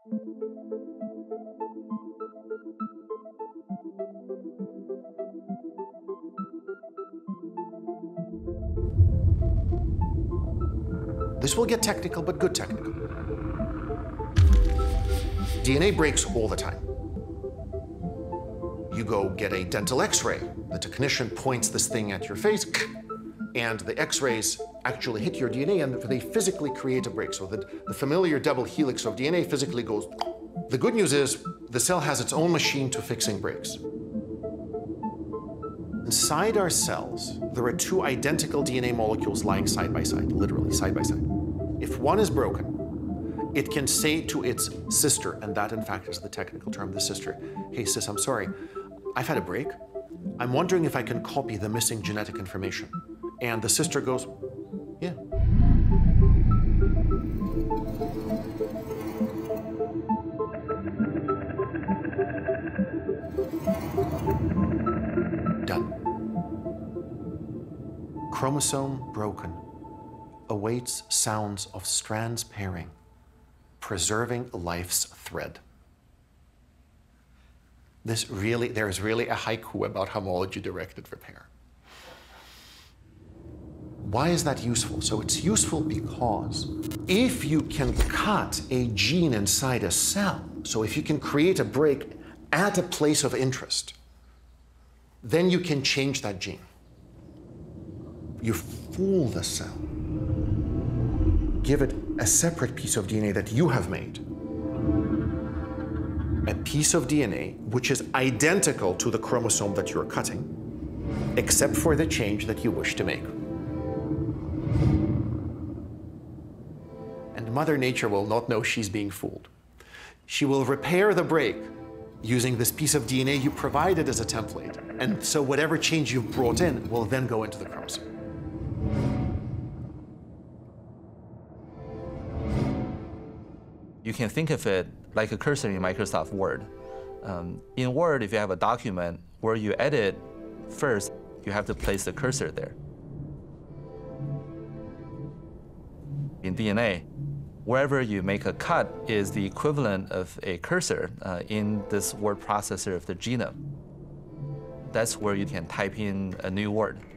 This will get technical, but good technical. DNA breaks all the time. You go get a dental X-ray. The technician points this thing at your face, and the X-rays actually hit your DNA, and they physically create a break. So the familiar double helix of DNA physically goes. The good news is the cell has its own machine to fixing breaks. Inside our cells, there are two identical DNA molecules lying side by side, literally side by side. If one is broken, it can say to its sister, and that in fact is the technical term, the sister, hey sis, I'm sorry, I've had a break. I'm wondering if I can copy the missing genetic information. And the sister goes, yeah. Done. Chromosome broken awaits sounds of strands pairing, preserving life's thread. There's really a haiku about homology-directed repair. Why is that useful? So it's useful because if you can cut a gene inside a cell, so if you can create a break at a place of interest, then you can change that gene. You fool the cell. Give it a separate piece of DNA that you have made. A piece of DNA which is identical to the chromosome that you're cutting, except for the change that you wish to make. And Mother Nature will not know she's being fooled. She will repair the break using this piece of DNA you provided as a template. And so whatever change you've brought in will then go into the chromosome. You can think of it like a cursor in Microsoft Word. In Word, if you have a document where you edit first, you have to place the cursor there. In DNA, wherever you make a cut is the equivalent of a cursor in this word processor of the genome. That's where you can type in a new word.